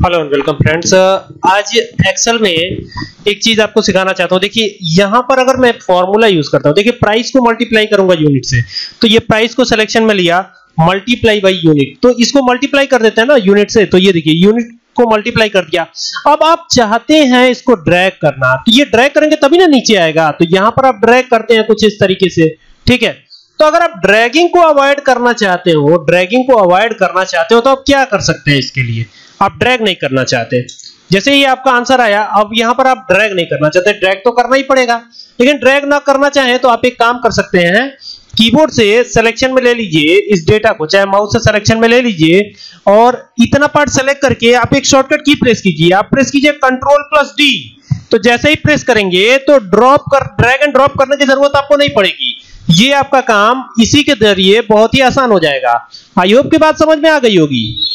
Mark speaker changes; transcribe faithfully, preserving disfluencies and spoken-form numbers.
Speaker 1: Hello and welcome friends. आज Excel में एक चीज आपको सिखाना चाहता हूं। देखिए यहां पर अगर मैं फॉर्मूला यूज करता हूं, देखिए प्राइस को मल्टीप्लाई करूंगा यूनिट से, तो ये प्राइस को सिलेक्शन में लिया, मल्टीप्लाई बाय यूनिट, तो इसको मल्टीप्लाई कर देते हैं ना यूनिट से, तो ये देखिए यूनिट को मल्टीप्लाई कर दिया। अब आप चाहते हैं इसको ड्रैग करना, तो ये ड्रैग करेंगे तभी ना नीचे आएगा, तो यहां पर आप ड्रैग करते हैं कुछ इस तरीके से, ठीक है। तो अगर आप ड्रैगिंग को अवॉइड करना चाहते हो, ड्रैगिंग को अवॉइड करना चाहते हो तो आप क्या कर सकते हैं, इसके लिए आप ड्रैग नहीं करना चाहते, जैसे ही आपका आंसर आया, अब यहां पर आप ड्रैग नहीं करना चाहते, ड्रैग तो करना ही पड़ेगा, लेकिन ड्रैग ना करना चाहे तो आप एक काम कर सकते हैं, कीबोर्ड से सिलेक्शन में ले लीजिए इस डेटा को, चाहे माउस से सिलेक्शन में ले लीजिए और इतना पार्ट सेलेक्ट करके आप एक शॉर्टकट की प्रेस कीजिए, आप प्रेस कीजिए कंट्रोल प्लस डी, तो जैसे ही प्रेस करेंगे तो ड्रॉप कर ड्रैग एंड ड्रॉप करने की जरूरत आपको नहीं पड़ेगी, ये आपका काम इसी के जरिए बहुत ही आसान हो जाएगा। आई होप की बात समझ में आ गई होगी।